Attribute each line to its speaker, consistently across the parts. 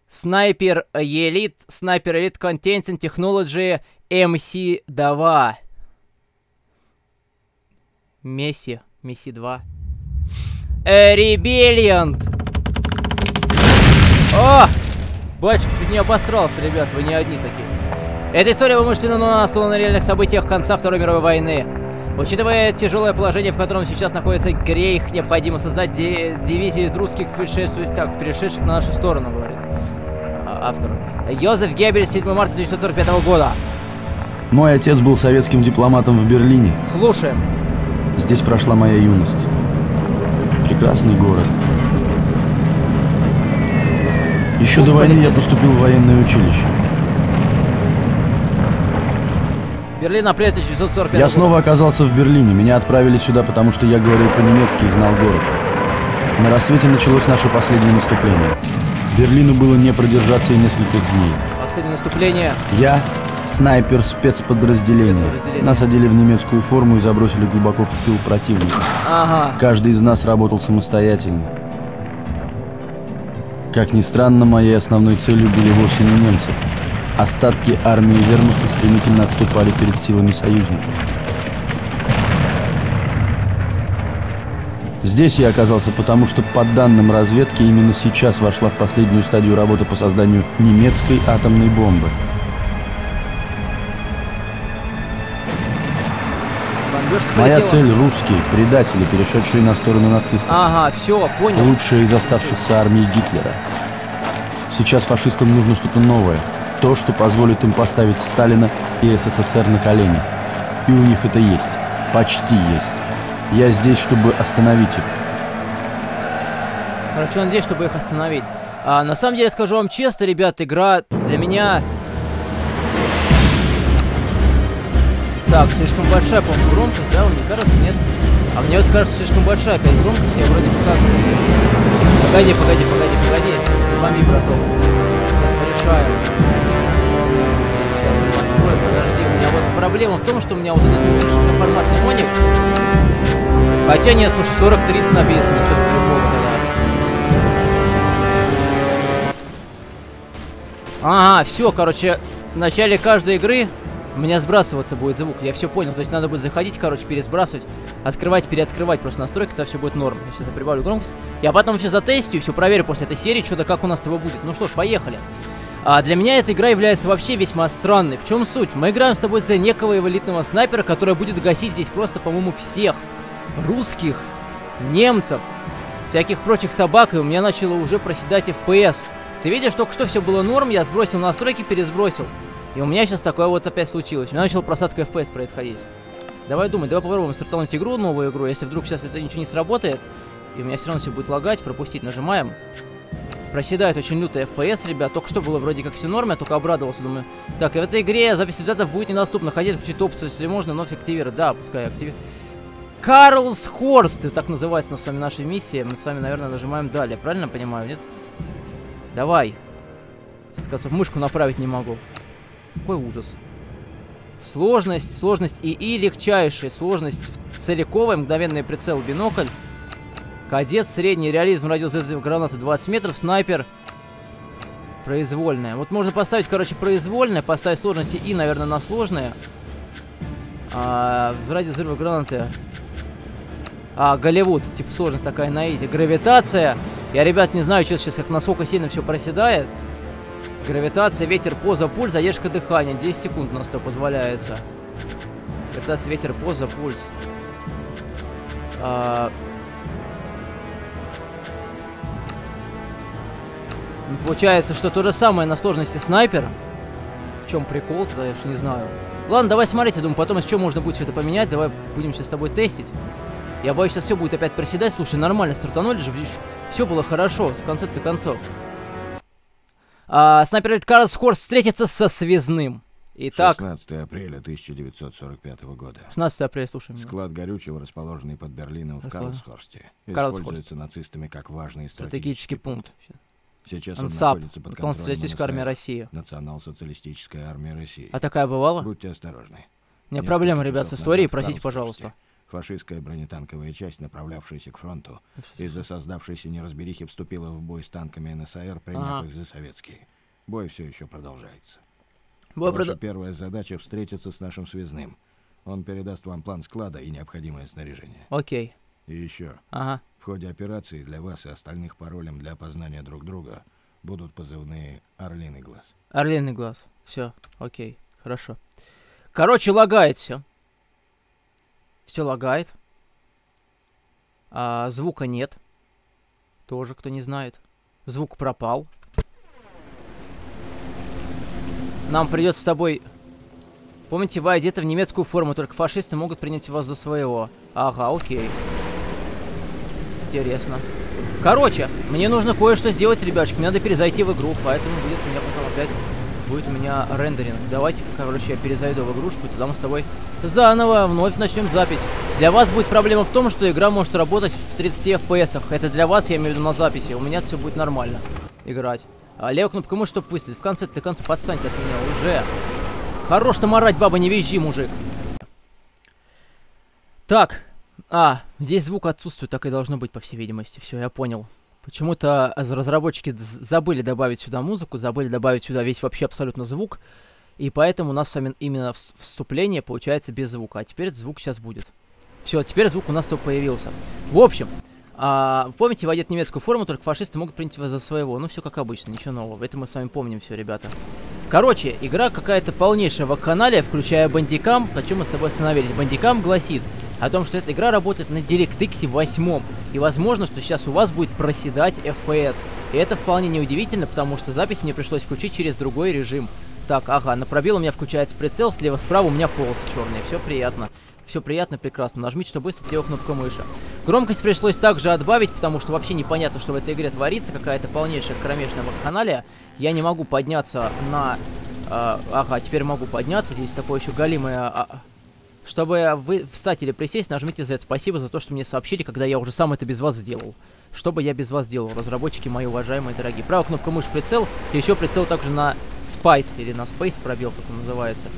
Speaker 1: Снайпер Elite, Снайпер Elite Content Technology MC2. Месси 2. Rebellion. О! Батюшка, чуть не обосрался, ребят, вы не одни такие. Эта история вымышлена, основана на реальных событиях конца Второй мировой войны. Учитывая тяжелое положение, в котором сейчас находится Грейх, необходимо создать дивизию из русских, перешедших на нашу сторону, говорит автор. Йозеф Геббельс, 7 марта 1945 года.
Speaker 2: Мой отец был советским дипломатом в Берлине.
Speaker 1: Слушаем.
Speaker 2: Здесь прошла моя юность. Прекрасный город. Еще до войны я поступил в военное училище.
Speaker 1: Берлин, апрель 1945
Speaker 2: Я снова оказался в Берлине. Меня отправили сюда, потому что я говорил по-немецки и знал город. На рассвете началось наше последнее наступление. Берлину было не продержаться и нескольких дней.
Speaker 1: Последнее наступление.
Speaker 2: Я снайпер спецподразделения. Нас одели в немецкую форму и забросили глубоко в тыл противника.
Speaker 1: Ага.
Speaker 2: Каждый из нас работал самостоятельно. Как ни странно, моей основной целью были вовсе не немцы. Остатки армии вермахта стремительно отступали перед силами союзников. Здесь я оказался потому, что, по данным разведки, именно сейчас вошла в последнюю стадию работы по созданию немецкой атомной бомбы. Моя цель — русские, предатели, перешедшие на сторону нацистов.
Speaker 1: Ага, все, понял.
Speaker 2: Лучшие из оставшихся армий Гитлера. Сейчас фашистам нужно что-то новое. То, что позволит им поставить Сталина и СССР на колени. И у них это есть. Почти есть. Я здесь, чтобы остановить их.
Speaker 1: Короче, он здесь, чтобы их остановить. На самом деле, скажу вам честно, ребят, игра для меня... Так, слишком большая, по-моему, громкость, да? Вам не кажется, нет? А мне вот кажется, слишком большая опять громкость. Я вроде бы как... Погоди. Помимо, браток. Сейчас порешаем. Сейчас построим, подожди. У меня вот проблема в том, что у меня вот этот форматный моник. Хотя нет, слушай, 40-30 написано. Что за прикол? Ага, все, короче, в начале каждой игры у меня сбрасываться будет звук. Я все понял. То есть надо будет заходить, короче, пересбрасывать, открывать, переоткрывать просто настройки, тогда все будет норм. Я сейчас прибавлю громкость. Я потом все затестю и все проверю после этой серии, что-то как у нас с тобой будет. Ну что ж, поехали. Для меня эта игра является вообще весьма странной. В чем суть? Мы играем с тобой за некого элитного снайпера, который будет гасить здесь просто, по-моему, всех. Русских, немцев, всяких прочих собак, и у меня начало уже проседать FPS. Ты видишь, только что все было норм, я сбросил настройки, пересбросил. И у меня сейчас такое вот опять случилось. У меня начала просадка FPS происходить. Давай думай, давай попробуем стартануть игру, новую игру. Если вдруг сейчас это ничего не сработает, и у меня все равно все будет лагать, пропустить нажимаем. Проседает очень лютый FPS, ребят. Только что было вроде как все норм, я только обрадовался, думаю. Так, и в этой игре запись результатов будет недоступна. Хотите включить опцию, если можно, но активировать. Да, пускай активирует. Карлсхорст, так называется с вами наша миссия. Мы с вами, наверное, нажимаем далее. Правильно понимаю, нет? Давай. С мышку направить не могу. Какой ужас. Сложность ИИ легчайшая. Сложность целиковая, мгновенный прицел, бинокль. Кадет, средний реализм, радиус гранаты 20 метров, снайпер. Произвольная. Вот можно поставить, короче, произвольное, поставить сложности ИИ, наверное, на сложное. Радиус взрыва гранаты. Голливуд, типа сложность такая на изи. Гравитация. Я, ребят, не знаю, что сейчас, как насколько сильно все проседает. Гравитация, ветер, поза, пульс, задержка дыхания. 10 секунд у нас то позволяется. Гравитация, ветер, поза, пульс. Получается, что то же самое на сложности снайпер. В чем прикол, тогда я уж не знаю. Ладно, давай смотреть, я думаю, потом из чего можно будет все это поменять. Давай будем сейчас с тобой тестить. Я боюсь, сейчас все будет опять проседать. Слушай, нормально стартанули же. Все было хорошо, в конце-то концов. Снайпер Elite Карлсхорст встретится со связным. Итак,
Speaker 3: 16 апреля 1945 года.
Speaker 1: 16 апреля, слушаем.
Speaker 3: Склад горючего, расположенный под Берлином в Карлсхорсте. Используется нацистами как важный стратегический пункт. Сейчас он находится под контролем
Speaker 1: Национал-социалистической армии России.
Speaker 3: Национал-социалистическая армия России.
Speaker 1: А такая бывала?
Speaker 3: Будьте осторожны.
Speaker 1: Не проблема, ребят, с историей, просите, пожалуйста.
Speaker 3: Фашистская бронетанковая часть, направлявшаяся к фронту, из-за создавшейся неразберихи вступила в бой с танками НСАР, приняв их за советские. Бой все еще продолжается. Ваша первая задача — встретиться с нашим связным. Он передаст вам план склада и необходимое снаряжение.
Speaker 1: Окей.
Speaker 3: И еще. В ходе операции для вас и остальных паролем для опознания друг друга будут позывные «Орлиный глаз».
Speaker 1: Орлиный глаз. Все, окей, хорошо. Короче, лагает все. Все лагает. Звука нет. Тоже, кто не знает. Звук пропал. Нам придется с тобой... Помните, вы одеты в немецкую форму, только фашисты могут принять вас за своего. Ага, окей. Интересно. Короче, мне нужно кое-что сделать, ребятушки. Мне надо перезайти в игру, поэтому будет у меня потом опять... Будет у меня рендеринг. Давайте, короче, я перезайду в игрушку, и тогда мы с тобой заново вновь начнем запись. Для вас будет проблема в том, что игра может работать в 30 FPS. Это для вас, я имею в виду, на записи. У меня все будет нормально играть. Левая кнопка мыши, чтобы выстрелить. В конце ты подстаньте от меня уже. Хорош там орать, баба, не визжи, мужик. Так. Здесь звук отсутствует, так и должно быть, по всей видимости. Все, я понял. Почему-то разработчики забыли добавить сюда музыку, забыли добавить сюда весь вообще абсолютно звук. И поэтому у нас с вами именно вступление получается без звука. А теперь звук сейчас будет. Все, теперь звук у нас только появился. В общем, помните, вы одет немецкую форму, только фашисты могут принять вас за своего. Ну, все как обычно, ничего нового. Это мы с вами помним все, ребята. Короче, игра какая-то полнейшая вакханалия, включая Bandicam. На чем мы с тобой остановились? Bandicam гласит о том, что эта игра работает на DirectX 8. И возможно, что сейчас у вас будет проседать FPS. И это вполне неудивительно, потому что запись мне пришлось включить через другой режим. Так, ага, на пробел у меня включается прицел, слева-справа у меня полосы черные. Все приятно. Все приятно, прекрасно. Нажмите, что быстро, левая кнопка мыши. Громкость пришлось также отбавить, потому что вообще непонятно, что в этой игре творится. Какая-то полнейшая кромешная вакханалия. Я не могу подняться на... ага, теперь могу подняться. Здесь такое еще галимое... Чтобы вы встать или присесть, нажмите Z. Спасибо за то, что мне сообщили, когда я уже сам это без вас сделал. Что бы я без вас делал, разработчики мои уважаемые, дорогие. Правая кнопка мыши прицел. И еще прицел также на Spice, или на Space пробел, как он называется.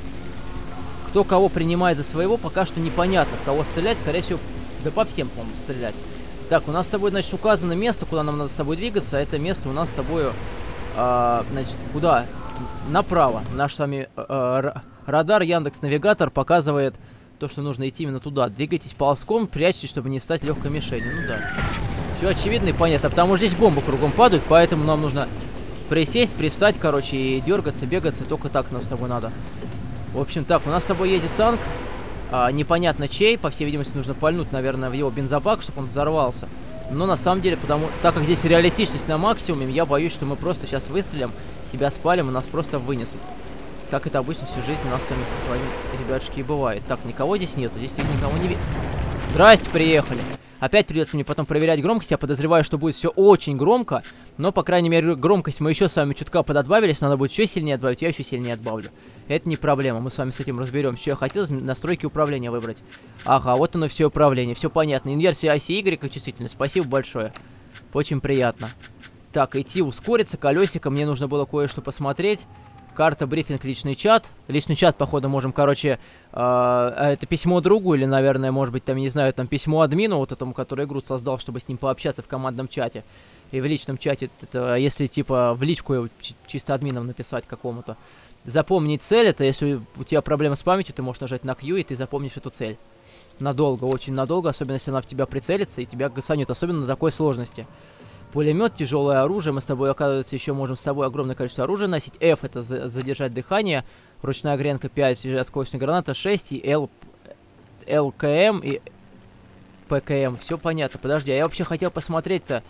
Speaker 1: Кто кого принимает за своего, пока что непонятно. В кого стрелять, скорее всего, да по всем, по-моему, стрелять. Так, у нас с тобой, значит, указано место, куда нам надо с тобой двигаться. Это место у нас с тобой, значит, куда? Направо. Наш с вами радар, Яндекс.Навигатор показывает то, что нужно идти именно туда. Двигайтесь ползком, прячьтесь, чтобы не стать легкой мишенью. Ну да. Все очевидно и понятно, потому что здесь бомбы кругом падают, поэтому нам нужно присесть, привстать, короче, и дергаться, бегаться. Только так нам с тобой надо. В общем, так, у нас с тобой едет танк. Непонятно чей. По всей видимости, нужно пальнуть, наверное, в его бензобак, чтобы он взорвался. Но на самом деле, так как здесь реалистичность на максимуме, я боюсь, что мы просто сейчас выстрелим, себя спалим, и нас просто вынесут. Как это обычно всю жизнь у нас с вами, ребятушки, и бывает. Так, никого здесь нету. Здесь никого не видно. Здрасте, приехали. Опять придется мне потом проверять громкость. Я подозреваю, что будет все очень громко. Но, по крайней мере, громкость мы еще с вами чутка подотбавились. Надо будет еще сильнее отбавить. Я еще сильнее отбавлю. Это не проблема. Мы с вами с этим разберемся. Что я хотел, настройки управления выбрать. Ага, вот оно все управление. Все понятно. Инверсия оси Y как чувствительность. Спасибо большое. Очень приятно. Так, идти ускориться. Колесико. Мне нужно было кое-что посмотреть. Карта, брифинг, личный чат. Личный чат, походу, можем, короче, это письмо другу, или, наверное, может быть, там, не знаю, там письмо админу, вот этому, который игру создал, чтобы с ним пообщаться в командном чате. И в личном чате, это, если, типа, в личку чисто админом написать какому-то. Запомнить цель, это если у тебя проблемы с памятью, ты можешь нажать на Q, и ты запомнишь эту цель. Надолго, очень надолго, особенно если она в тебя прицелится, и тебя гасанет, особенно на такой сложности. Пулемет, тяжелое оружие. Мы с тобой, оказывается, еще можем с собой огромное количество оружия носить. F — это задержать дыхание. Ручная гренка 5, осколочная граната 6. И ЛКМ и ПКМ. Все понятно. Подожди, а я вообще хотел посмотреть-то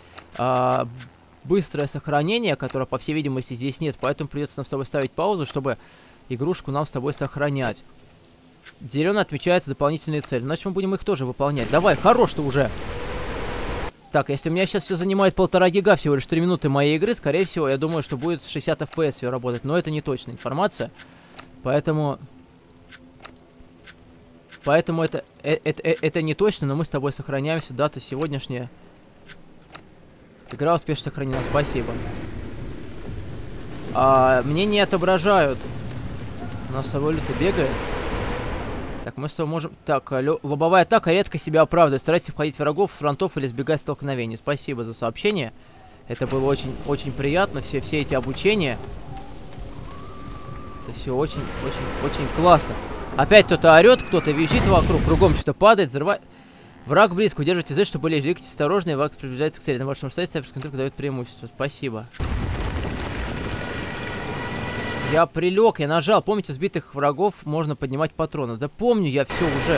Speaker 1: быстрое сохранение, которое, по всей видимости, здесь нет. Поэтому придется нам с тобой ставить паузу, чтобы игрушку нам с тобой сохранять. Зеленый отмечается дополнительные цели. Значит, мы будем их тоже выполнять. Давай, хорош ты уже! Так, если у меня сейчас все занимает 1,5 гига, всего лишь 3 минуты моей игры, скорее всего, я думаю, что будет с 60 FPS все работать. Но это не точная информация. Поэтому это не точно, но мы с тобой сохраняемся. Дата сегодняшняя. Игра успешно сохранена, спасибо. Мне не отображают. У нас самолет бегает. Так, мы с тобой можем... Так, лобовая атака редко себя оправдывает. Старайтесь обходить врагов с фронтов или избегать столкновений. Спасибо за сообщение. Это было очень приятно. Все эти обучения. Это все очень классно. Опять кто-то орет, кто-то визжит вокруг. Кругом что-то падает, взрывает. Враг близко. Удерживайте Z, чтобы лечь. Двигайтесь осторожно, и враг приближается к цели. На вашем расстоянии ставишь контроль дает преимущество. Спасибо. Я прилег, я нажал. Помните, сбитых врагов можно поднимать патроны. Да помню, я все уже.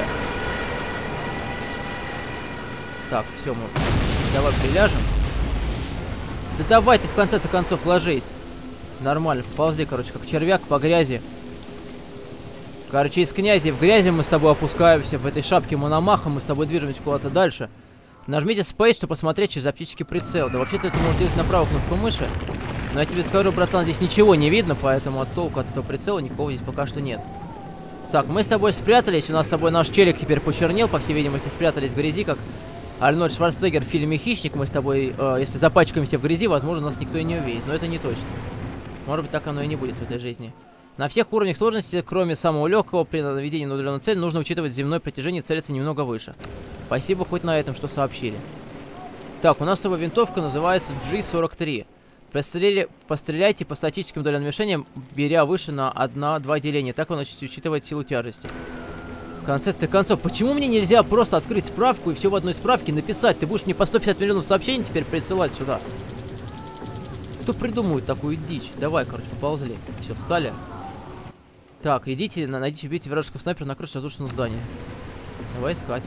Speaker 1: Так, все, мы... Давай приляжем. Да давай ты в конце-то концов ложись. Нормально, поползли, короче, как червяк по грязи. Короче, из князи в грязи мы с тобой опускаемся. В этой шапке мономаха мы с тобой движемся куда-то дальше. Нажмите Space, чтобы посмотреть через оптический прицел. Да вообще-то это можно делать на правую кнопку мыши. Но я тебе скажу, братан, здесь ничего не видно, поэтому от толку от этого прицела никого здесь пока что нет. Так, мы с тобой спрятались. У нас с тобой наш челик теперь почернел. По всей видимости, спрятались в грязи, как Арнольд Шварценеггер в фильме «Хищник». Мы с тобой, если запачкаемся в грязи, возможно, нас никто и не увидит. Но это не точно. Может быть, так оно и не будет в этой жизни. На всех уровнях сложности, кроме самого легкого, при наведении на удаленную цель, нужно учитывать земное притяжение и целиться немного выше. Спасибо хоть на этом, что сообщили. Так, у нас с тобой винтовка называется G43. Постреляйте по статическим удаленным мишеням, беря выше на 1-2 деления. Так он учитывает силу тяжести. В конце-то концов, почему мне нельзя просто открыть справку и все в одной справке написать? Ты будешь мне по 150 миллионов сообщений теперь присылать сюда. Кто придумывает такую дичь? Давай, короче, поползли. Все, встали. Так, идите, найдите, убейте вражеского снайпера на крыше разрушенного здания. Давай искать.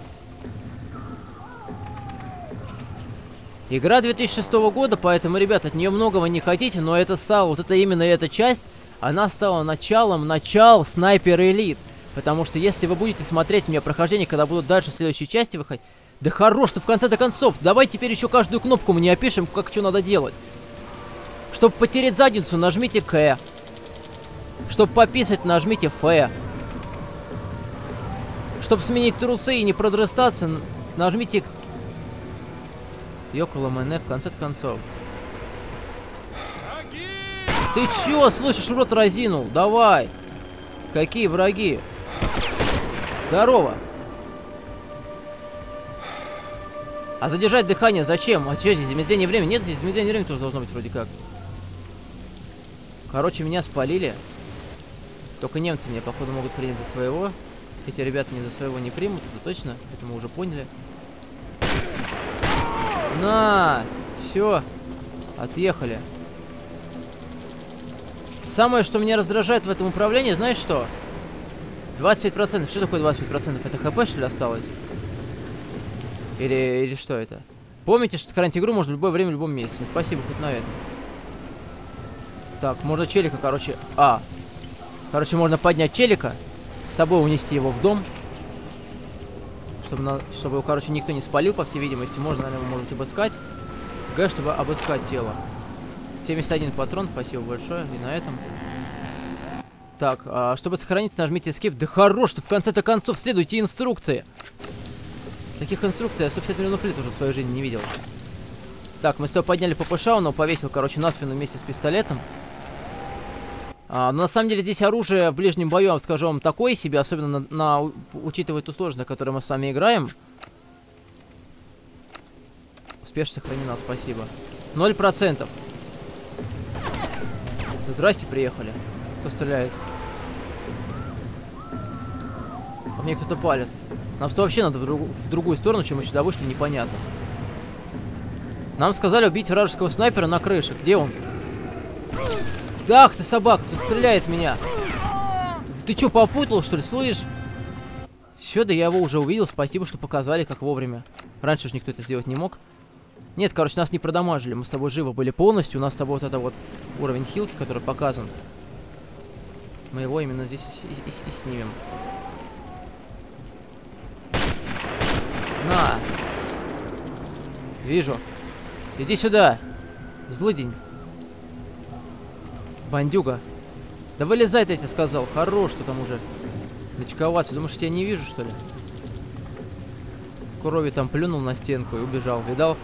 Speaker 1: Игра 2006 года, поэтому, ребят, от нее многого не хотите, но это стало, вот это именно эта часть, она стала начал Снайпер Элит. Потому что если вы будете смотреть у меня прохождение, когда будут дальше следующие части выходить, да хорош, ты в конце-то концов, давай теперь еще каждую кнопку мы не опишем, как что надо делать. Чтобы потереть задницу, нажмите К. Чтобы пописать, нажмите Ф. Чтобы сменить трусы и не продрыстаться, нажмите Ёкало МН в конце концов. Ты чё, слышишь, рот разинул? Давай. Какие враги? Здорово. А задержать дыхание зачем? А что здесь, замедление времени? Нет, здесь замедление времени тоже должно быть вроде как. Короче, меня спалили. Только немцы меня, походу, могут принять за своего. Эти ребята меня за своего не примут, это точно. Это мы уже поняли. На! Все. Отъехали. Самое, что меня раздражает в этом управлении, знаешь что? 25%. Что такое 25%? Это ХП, что ли, осталось? Или что это? Помните, что сохранить игру можно в любое время, в любом месте. Спасибо хоть на это. Так, можно челика, короче... Короче, можно поднять челика, с собой унести его в дом. Чтобы его, короче, никто не спалил, по всей видимости. Можно, наверное, может обыскать. Г, чтобы обыскать тело. 71 патрон, спасибо большое. И на этом. Так, чтобы сохраниться, нажмите Escape. Да хорош, что в конце-то концов следуйте инструкции. Таких инструкций я 150 миллионов лет уже в своей жизни не видел. Так, мы с тобой подняли ППШ, он его повесил, короче, на спину вместе с пистолетом. Но на самом деле здесь оружие в ближнем бою, я вам скажу, вам такое себе, особенно учитывая ту сложность, на которой мы с вами играем. Успешно сохранена, спасибо. 0%. Здрасте, приехали. Кто стреляет? По мне кто-то палит. Нам что вообще надо в другую сторону, чем мы сюда вышли, непонятно. Нам сказали убить вражеского снайпера на крыше. Где он? Ах ты, собака, тут стреляет в меня. Ты что, попутал, что ли, слышишь? Все, да я его уже увидел. Спасибо, что показали, как вовремя. Раньше же никто это сделать не мог. Нет, короче, нас не продамажили. Мы с тобой живы были полностью. У нас с тобой вот это вот уровень хилки, который показан. Мы его именно здесь и снимем. На! Вижу. Иди сюда. Злыдень. Бандюга. Да вылезай, я тебе сказал. Хорош, что там уже начковаться. Думаешь, я тебя не вижу, что ли? Крови там плюнул на стенку и убежал. Видал?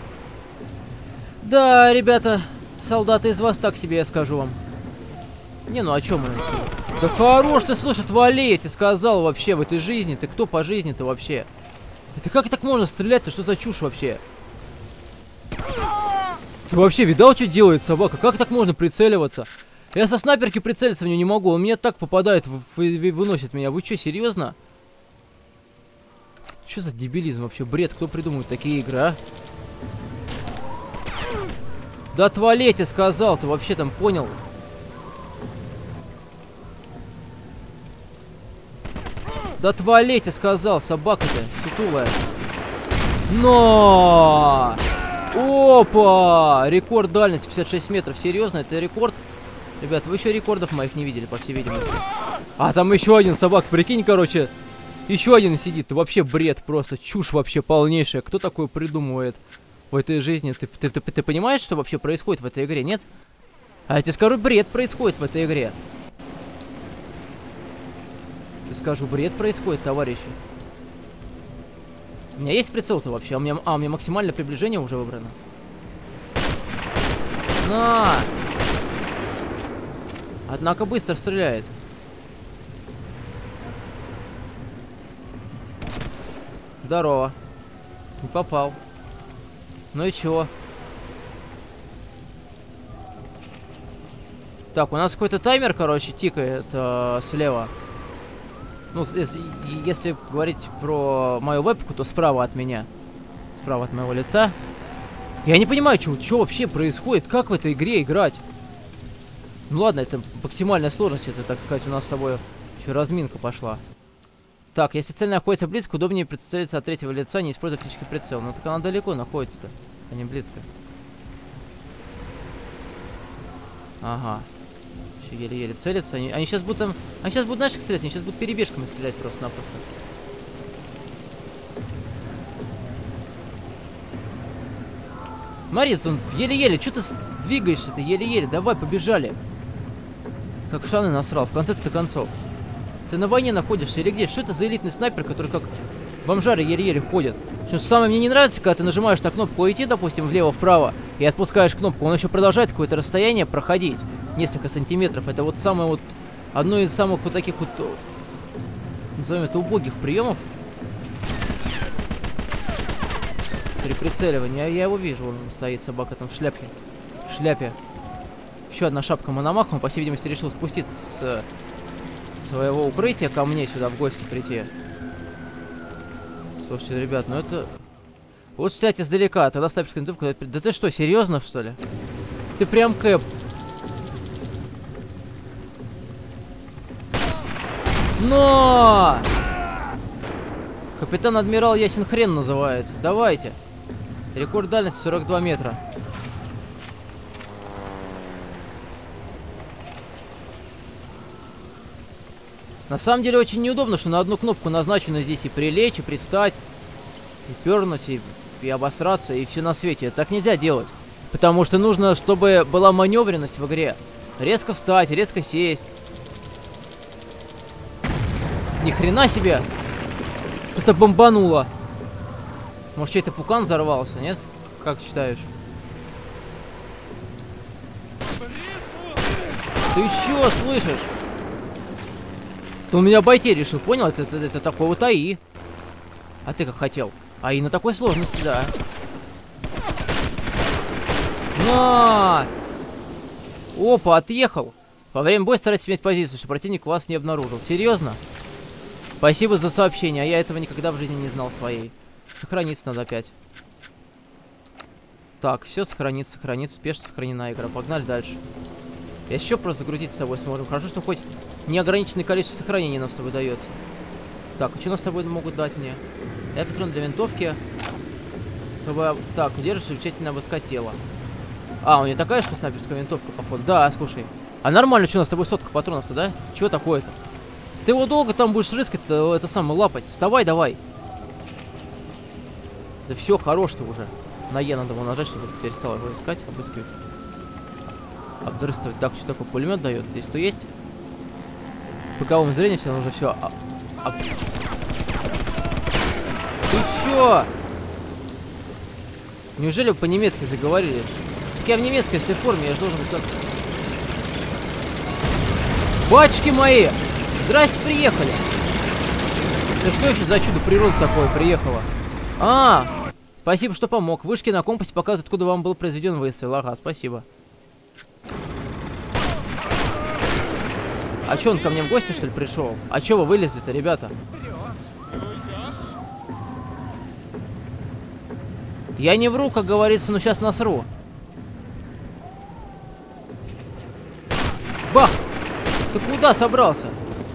Speaker 1: Да, ребята, солдаты из вас так себе, я скажу вам. Не, ну а чё мы? Да хорош ты, слышь, отвали, я тебе сказал вообще в этой жизни. Ты кто по жизни-то вообще? Это как так можно стрелять-то? Что за чушь вообще? Ты вообще видал, что делает собака? Как так можно прицеливаться? Я со снайперки прицелиться в нее не могу. Он мне так попадает, выносит меня. Вы что, серьезно? Что за дебилизм вообще? Бред. Кто придумывает такие игры, а? Да отвали, я тебе сказал. Ты вообще там понял? Да отвали, я тебе сказал. Собака-то сутулая. Но! Опа! Рекорд дальности 56 метров. Серьезно? Это рекорд? Ребят, вы еще рекордов моих не видели, по всей видимости. А, там еще один собак. Прикинь, короче. Еще один сидит. Вообще бред просто. Чушь вообще полнейшая. Кто такое придумывает в этой жизни? Ты понимаешь, что вообще происходит в этой игре, нет? А я тебе скажу, бред происходит в этой игре. Я скажу, бред происходит, товарищи. У меня есть прицел-то вообще? У меня максимальное приближение уже выбрано. На! Однако быстро стреляет. Здорово. Не попал. Ну и чего? Так, у нас какой-то таймер, короче, тикает слева. Ну, если говорить про мою вебку, то справа от меня. Справа от моего лица. Я не понимаю, что вообще происходит. Как в этой игре играть? Ну ладно, это максимальная сложность. Это, так сказать, у нас с тобой еще разминка пошла. Так, если цель находится близко, удобнее прицелиться от третьего лица, не используя оптический прицел. Ну так она далеко находится-то, а не близко. Ага. Еще еле-еле целятся. Они сейчас будут там... Они сейчас будут, знаешь, как стрелять? Они сейчас будут перебежками стрелять просто-напросто. Смотри, тут он еле-еле. Что ты двигаешься-то еле-еле? Давай, побежали. Как в штаны насрал. В конце-то концов. Ты на войне находишься или где? Что это за элитный снайпер, который как бомжары еле-еле ходят? Что самое мне не нравится, когда ты нажимаешь на кнопку «Уйти», допустим, влево-вправо, и отпускаешь кнопку, он еще продолжает какое-то расстояние проходить. Несколько сантиметров. Это вот самое вот... Одно из самых вот таких вот... Назовем это убогих приемов. При прицеливании. Я его вижу. Он стоит, собака там в шляпе. В шляпе. Еще одна шапка Мономаха. Он, по всей видимости, решил спуститься с своего укрытия ко мне сюда в гости прийти. Слушайте, ребят, ну это... Вот стрелять издалека, тогда снайперская винтовка... Да ты что, серьезно, что ли? Ты прям кэп. Но! Капитан-адмирал Ясен Хрен называется. Давайте. Рекорд дальности 42 метра. На самом деле очень неудобно, что на одну кнопку назначено здесь и прилечь, и привстать, и пернуть, и обосраться, и все на свете. Это так нельзя делать. Потому что нужно, чтобы была маневренность в игре. Резко встать, резко сесть. Ни хрена себе! Кто-то бомбануло. Может, чей-то пукан взорвался, нет? Как считаешь? Ты чё слышишь? Ты у меня обойти решил, понял? Это такой вот АИ. А ты как хотел? АИ на такой сложности, да. На! Опа, отъехал. Во время боя старайтесь менять позицию, чтобы противник вас не обнаружил. Серьезно? Спасибо за сообщение, а я этого никогда в жизни не знал своей. Сохраниться надо опять. Так, все сохранится, сохранится. Успешно сохранена игра. Погнали дальше. Я еще просто загрузить с тобой сможем. Хорошо, что хоть неограниченное количество сохранений нам с тобой дается. Так, а что нам с тобой могут дать мне? Я патрон для винтовки. Чтобы... Так, удержишь и тщательно обыскать тело. А, у нее такая же снайперская винтовка, походу. Да, слушай. А нормально, что у нас с тобой сотка патронов-то, да? Чего такое-то? Ты его долго там будешь рыскать-то, это самое, лапать. Вставай, давай. Да все, хорош ты уже. На Е надо было нажать, чтобы перестал его искать, обыскивать. Обдрыстывать. Так, что такое пулемет дает? Здесь что есть? В боковом зрении все нужно все. Ты чё? Неужели вы по-немецки заговорили? Так я в немецкой, если в форме, я же должен как... Батюшки мои! Здрасте, приехали! Да что еще за чудо природы такое приехало? Спасибо, что помог. Вышки на компасе показывают, откуда вам был произведен выстрел. Ага, спасибо. А что, он ко мне в гости, что ли, пришел? А что вы вылезли-то, ребята? Я не вру, как говорится, но сейчас насру. Бах! Ты куда собрался?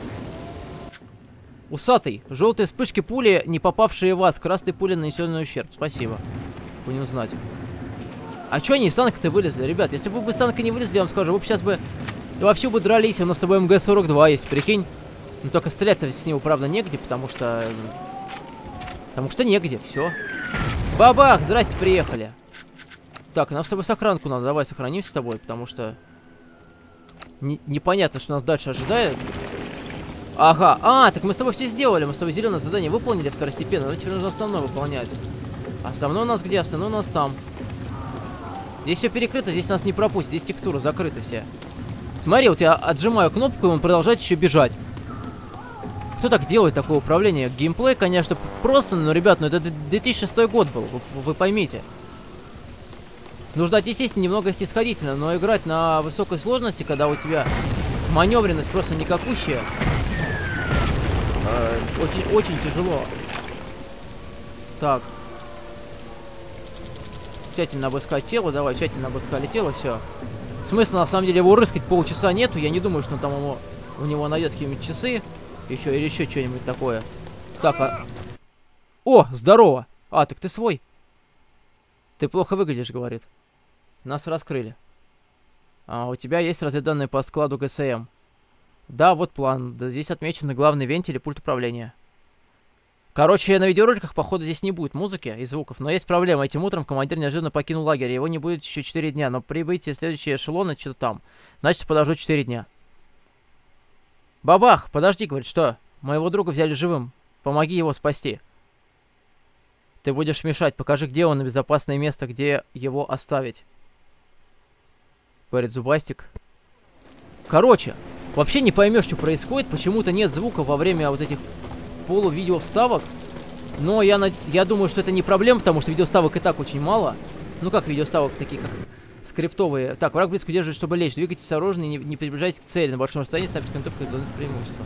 Speaker 1: Усатый. Желтые вспышки пули, не попавшие в вас. Красные пули, нанесенный ущерб. Спасибо. Будем узнать. А чё они из танка-то вылезли, ребят? Если бы вы из танка не вылезли, я вам скажу, вы бы сейчас бы вовсю бы дрались. У нас с тобой МГ-42 есть, прикинь. Но только стрелять-то с него, правда, негде, потому что негде, все. Бабах! Здрасте, приехали. Так, нам с тобой сохранку надо. Давай сохранимся с тобой, потому что непонятно, что нас дальше ожидает. Ага, так мы с тобой все сделали. Мы с тобой зеленое задание выполнили второстепенно. Но теперь нужно основное выполнять. Основной у нас где? Основной у нас там. Здесь все перекрыто, здесь нас не пропустят. Здесь текстуры закрыты все. Смотри, вот я отжимаю кнопку, и он продолжает еще бежать. Кто так делает такое управление? Геймплей, конечно, просто, но, ребят, ну это 2006 год был, вы поймите. Нужно отнестись немного снисходительно, но играть на высокой сложности, когда у тебя маневренность просто никакущая, очень тяжело. Так. Тщательно обыскать тело, давай, тщательно обыскали тело, все. Смысла, на самом деле, его рыскать полчаса нету, я не думаю, что там у него найдет какие-нибудь часы. Или еще что-нибудь такое. Так, О, здорово! Так ты свой. Ты плохо выглядишь, говорит. Нас раскрыли. У тебя есть разведданные по складу ГСМ. Да, вот план. Да, здесь отмечены главный вентиль и пульт управления. Короче, на видеороликах, походу, здесь не будет музыки и звуков. Но есть проблема. Этим утром командир неожиданно покинул лагерь. Его не будет еще 4 дня. Но прибытие следующие эшелоны что-то там. Значит, подожду 4 дня. Бабах, подожди, говорит, что? Моего друга взяли живым. Помоги его спасти. Ты будешь мешать. Покажи, где он, на безопасное место, где его оставить. Говорит Зубастик. Короче, вообще не поймешь, что происходит. Почему-то нет звука во время вот этих полувидео вставок. Но я думаю, что это не проблема, потому что видеоставок и так очень мало. Ну как видеоставок, такие как скриптовые. Так, враг близко удерживает, чтобы лечь. Двигайтесь осторожно и не приближайтесь к цели. На большом расстоянии снайперской винтовкой дает преимущество.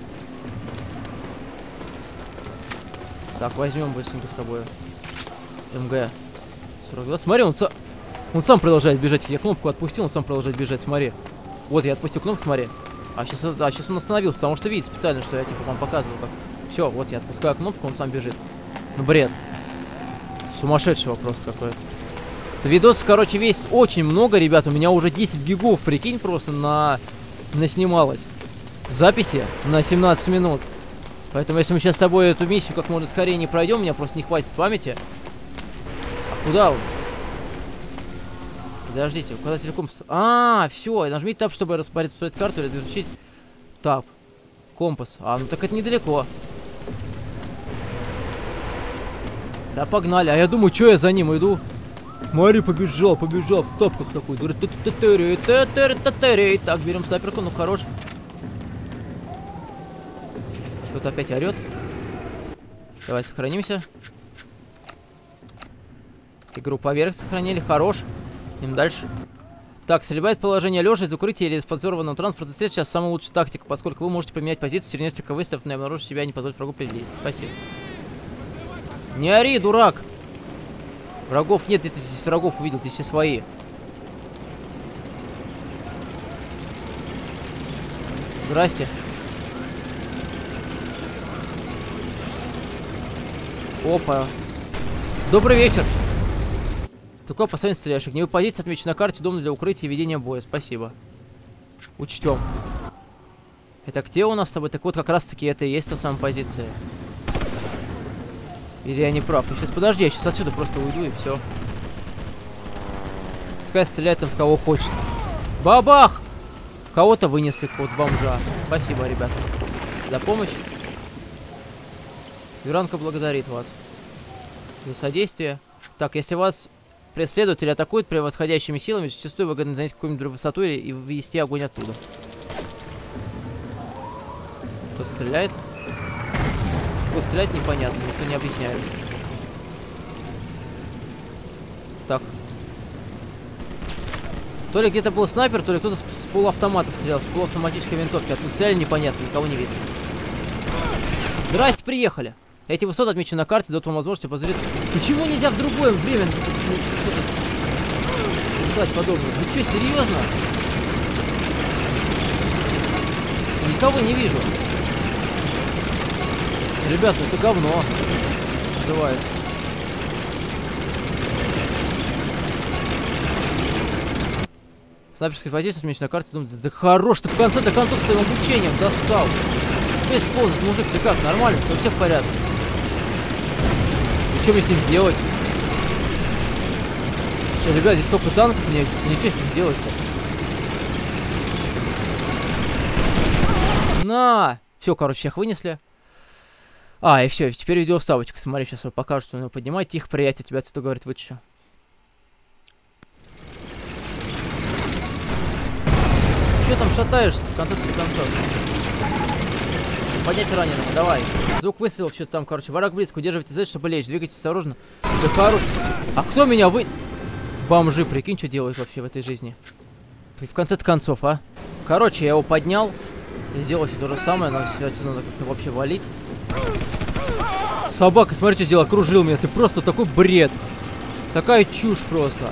Speaker 1: Так, возьмем быстренько с тобой МГ-42. Смотри, он сам продолжает бежать. Я кнопку отпустил, он сам продолжает бежать, смотри. Вот, я отпустил кнопку, смотри. Сейчас он остановился, потому что видит специально, что я типа вам показывал. Как... Все, вот я отпускаю кнопку, он сам бежит. Ну, бред. Сумасшедший вопрос какой-то. Видос, короче, весит очень много, ребят. У меня уже 10 гигов, прикинь, просто наснималось. Записи на 17 минут. Поэтому, если мы сейчас с тобой эту миссию как можно скорее не пройдем, у меня просто не хватит памяти. А куда он? Подождите, куда телеком... Все, нажмите тап, чтобы распорядить карту или изучить. Тап. Компас. Ну так это недалеко. Да погнали. А я думаю, что я за ним иду? Смотри, побежал в тапках такой. Так, берем снайперку, ну хорош. Кто-то опять орет. Давай сохранимся. Игру поверх сохранили, хорош. Идем дальше. Так, стрельба из положения лежа, из укрытия или из подзорванного транспорта сейчас самая лучшая тактика, поскольку вы можете поменять позицию через несколько выстрелов, но обнаружить себя и не позволить врагу приблизиться. Спасибо. Не ори, дурак! Врагов нет, где-то здесь врагов увидел, здесь все свои. Здрасте. Опа. Добрый вечер. Такое последний стреляешь. Огневые позиции отмечены на карте, дом для укрытия и ведения боя. Спасибо. Учтем. Это где у нас с тобой? Так вот, как раз таки это и есть та самая позиция. Или я не прав? Ну сейчас подожди, я сейчас отсюда просто уйду и все. Пускай стреляет там в кого хочет. Бабах! Кого-то вынесли, какого-то бомжа. Спасибо, ребята, за помощь. Юранка благодарит вас за содействие. Так, если вас преследуют или атакуют превосходящими силами, зачастую выгодно занять какую-нибудь высоту и ввести огонь оттуда. Кто-то стреляет. Кто стреляет, непонятно, никто не объясняется. Так. То ли где-то был снайпер, то ли кто-то с полуавтомата стрелял, с полуавтоматической винтовки. Откуда стреляли, непонятно, никого не видно. Здрасте, приехали. Эти высоты отмечены на карте, дают вам возможность позрить. Почему нельзя в другое время прислать подобное? Вы что, серьезно? Никого не вижу. Ребят, ну это говно называется. Снайперское воздействие отмечено на карте. Думаю, да хорош, ты в конце-то концов своим обучением достал. Ты использует, мужик, ты как, нормально? Все в порядке. И что мне с ним сделать? Что, ребят, здесь столько танков, мне ничего с ним делать-то. На! Все, короче, всех вынесли. И все, теперь видеоставочка. Смотри, сейчас его покажу, что он его поднимает. Тихо, приятель, тебя отсюда, говорит, вытащу. Че там шатаешься в конце концов? Поднять раненого, давай. Звук выстрелов, что-то там, короче. Враг близко, удерживайте Z, чтобы лечь. Двигайтесь осторожно. Да хорош. А кто меня Бомжи, прикинь, что делают вообще в этой жизни. И в конце концов, а? Короче, я его поднял. И сделал все то же самое. Нам все отсюда надо как-то вообще валить. Собака, смотри, что сделал. Окружил меня. Ты просто такой бред. Такая чушь просто.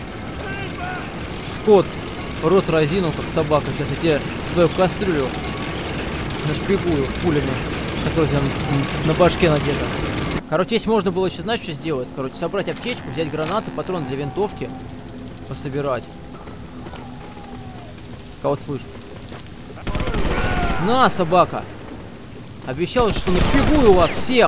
Speaker 1: Скот. Рот разинул, как собака. Сейчас я тебе твою кастрюлю нашпигую пулями, которые там на башке надето. Короче, если можно было еще знать, что сделать. Короче, собрать аптечку, взять гранаты, патроны для винтовки, пособирать. Кого-то слышу. На, собака! Обещал, что нашпигую вас всех!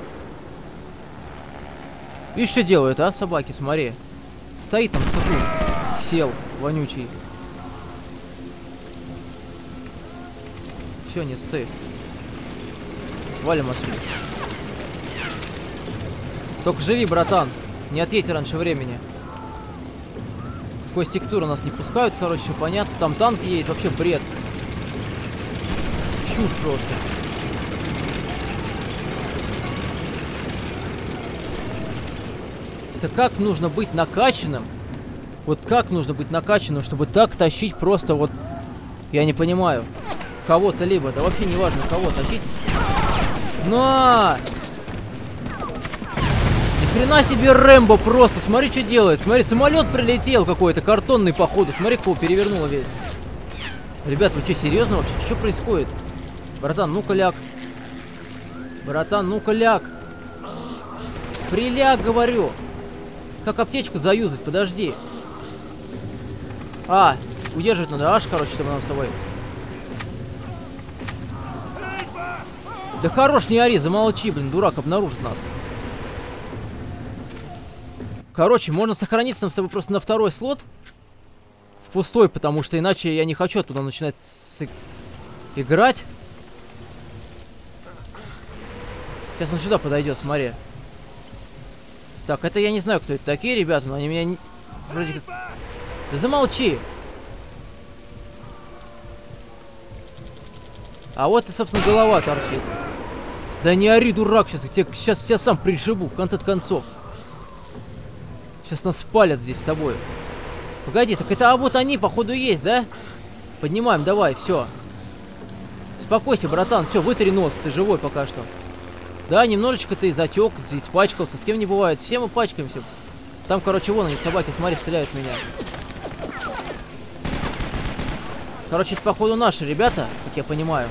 Speaker 1: И что делают, а, собаки, смотри. Стоит там в саду. Сел, вонючий. Все, не ссы. Валим отсюда. Только живи, братан. Не отъедь раньше времени. Сквозь текстуру нас не пускают, короче, все понятно. Там танк едет, вообще бред. Чушь просто. Это как нужно быть накачанным? Вот как нужно быть накачанным, чтобы так тащить просто вот... Я не понимаю. Кого-то либо, да вообще не важно кого тащить. На! Ни хрена себе Рэмбо просто. Смотри, что делает. Смотри, самолет прилетел какой-то, картонный походу. Смотри, кого перевернуло весь. Ребят, вы что, серьезно вообще? Что происходит? Братан, ну-ка ляг. Братан, ну-ка ляг. Приляг, говорю. Как аптечку заюзать? Подожди. Удерживать надо аж, короче, чтобы нам с тобой. Да хорош, не ори, замолчи, блин, дурак, обнаружит нас. Короче, можно сохраниться нам с тобой просто на второй слот. В пустой, потому что иначе я не хочу оттуда начинать играть. Сейчас он сюда подойдет, смотри. Так, это я не знаю, кто это такие, ребята, но они меня не... вроде как... Да замолчи! А вот и, собственно, голова торчит. Да не ори, дурак, сейчас тебя сам пришибу, в конце концов. Сейчас нас спалят здесь с тобой. Погоди, так это, вот они, походу, есть, да? Поднимаем, давай, все. Успокойся, братан, все, вытри нос, ты живой пока что. Да, немножечко ты затек, испачкался, с кем не бывает, все мы пачкаемся. Там, короче, вон они, собаки, смотри, стреляют в меня. Короче, это, походу, наши ребята, как я понимаю.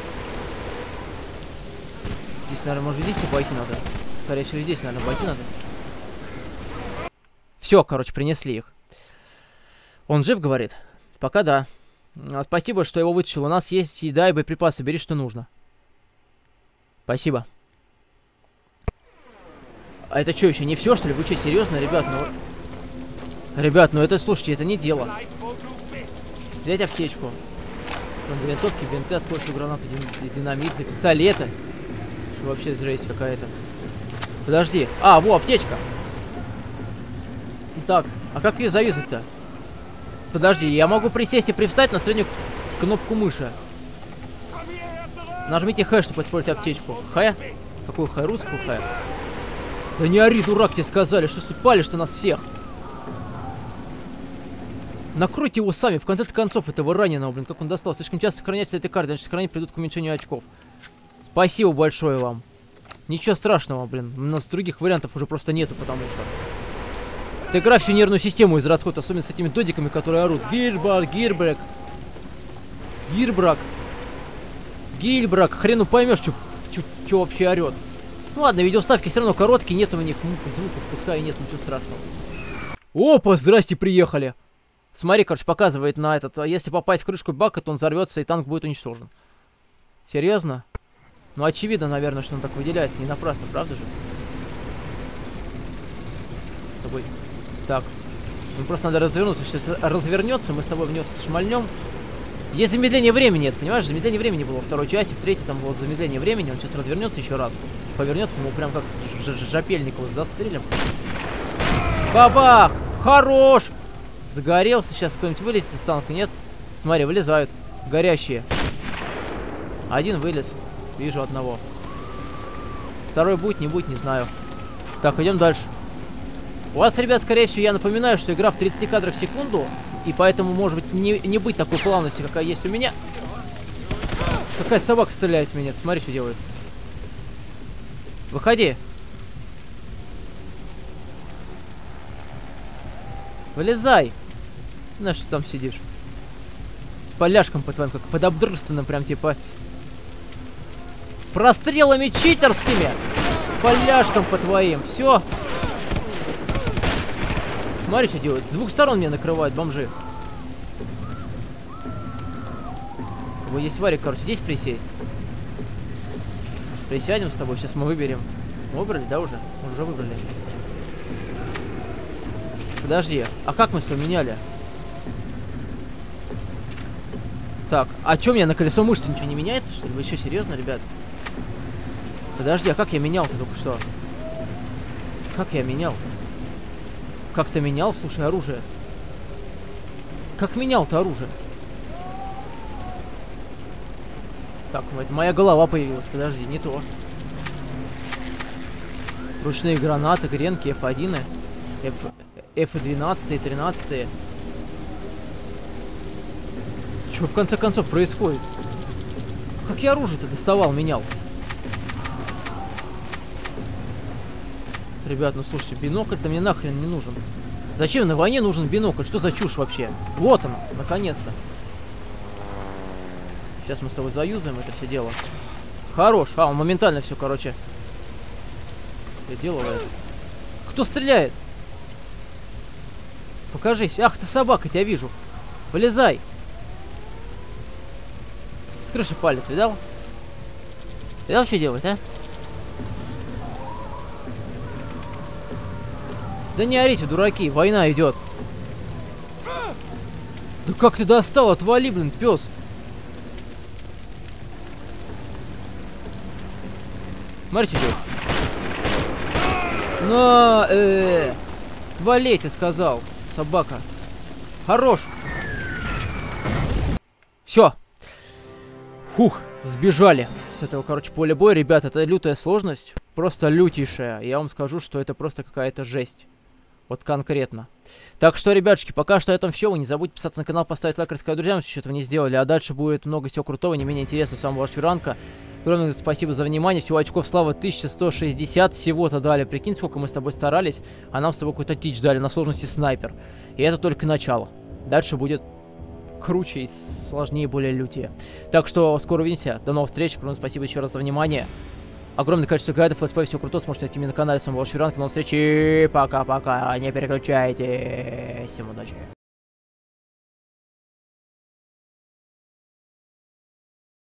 Speaker 1: Здесь, наверное, может, здесь обойти надо. Скорее всего, здесь, наверное, обойти надо. Все, короче, принесли их. Он жив, говорит? Пока да. Спасибо, что его вытащил. У нас есть еда и боеприпасы. Бери, что нужно. Спасибо. А это что, еще не все, что ли? Вы что, серьезно, ребят? Ребят, ну это, слушайте, это не дело. Взять аптечку. Винтовки, бинты, осколочные гранаты, динамиты, пистолеты. Что вообще жесть какая-то. Подожди. Во, аптечка. Так, а как ее завязать-то? Подожди, я могу присесть и привстать на среднюю кнопку мыши. Нажмите Х, чтобы использовать аптечку. Х? Какую Х? Русскую Х? Да не ори, дурак, тебе сказали, что тут палишь-то нас всех. Накройте его сами, в конце концов, этого раненого, блин, как он достал. Слишком часто сохраняется этой карты, значит, сохранить придут к уменьшению очков. Спасибо большое вам. Ничего страшного, блин. У нас других вариантов уже просто нету, потому что... Эта игра всю нервную систему израсходит, особенно с этими додиками, которые орут. Гильбар, Гирбрак. Гирбрак. Гильбрак. Хрену поймешь, что вообще орет. Ну ладно, видеоставки все равно короткие, нет у них звуков, пускай и нет, ничего страшного. Опа, здрасте, приехали. Смотри, короче, показывает на этот. Если попасть в крышку бака, то он взорвется и танк будет уничтожен. Серьезно? Ну, очевидно, наверное, что он так выделяется. Не напрасно, правда же? С тобой. Так. Ну, просто надо развернуться. Если развернется, мы с тобой в него шмальнем. Есть замедление времени, это, понимаешь? Замедление времени было во второй части, в третьей там было замедление времени. Он сейчас развернется еще раз. Повернется, ему прям как Жапельникова застрелим. Бабах! Хорош! Загорелся. Сейчас кто-нибудь вылезет из танка, нет? Смотри, вылезают. Горящие. Один вылез. Вижу одного. Второй будет, не будет, не знаю. Так, идем дальше. У вас, ребят, скорее всего, я напоминаю, что игра в 30 кадрах в секунду. И поэтому, может быть, не быть такой плавности, какая есть у меня. Какая собака стреляет в меня. Смотри, что делает. Выходи. Вылезай. На что там сидишь? С поляшком по твоим, как под обдрыстанным, прям типа... Прострелами читерскими. Поляшком по твоим. Все. Смотри, что делают. С двух сторон меня накрывают бомжи. Вот есть варик, короче, здесь присесть. Присядем с тобой, сейчас мы выберем. Выбрали, да, уже? Уже выбрали. Подожди, а как мы с тобой меняли? Так, а что у меня на колесо мышцы ничего не меняется, что ли? Вы что, серьезно, ребят? Подожди, а как я менял-то только что? Как я менял? Как ты менял? Слушай, оружие. Как менял-то оружие? Так, это моя голова появилась. Подожди, не то. Ручные гранаты, гренки, F1, F12, 13. Что в конце концов происходит? Как я оружие-то доставал, менял? Ребят, ну слушайте, бинокль-то мне нахрен не нужен. Зачем на войне нужен бинокль? Что за чушь вообще? Вот он, наконец-то. Сейчас мы с тобой заюзаем это все дело. Хорош. А, он моментально все, короче, делает. Кто стреляет? Покажись. Ах, ты собака, тебя вижу. Вылезай. С крыши палит, видал? Видал, что делать, а? Да не орите, дураки, война идет. Да как ты достал? Отвали, блин, пес. Смотри, что делает. На, вали, я сказал, собака. Хорош. Все. Фух, сбежали с этого, короче, поля боя. Ребят, это лютая сложность. Просто лютейшая. Я вам скажу, что это просто какая-то жесть. Вот конкретно. Так что, ребятушки, пока что на этом все. Вы не забудьте подписаться на канал, поставить лайк, рассказать друзьям, если что-то вы не сделали. А дальше будет много всего крутого, не менее интересного. С вами был Чуранка. Огромное спасибо за внимание. Всего очков славы 1160. Всего-то дали. Прикинь, сколько мы с тобой старались. А нам с тобой какой-то тич дали на сложности снайпер. И это только начало. Дальше будет круче и сложнее, более лютее. Так что скоро увидимся. До новых встреч. Огромное спасибо еще раз за внимание. Огромное количество гайдов, летсплей, все круто. Сможете найти меня на канале. С вами был Чуранка. До новых встреч. Пока-пока. Не переключайтесь. Всем удачи.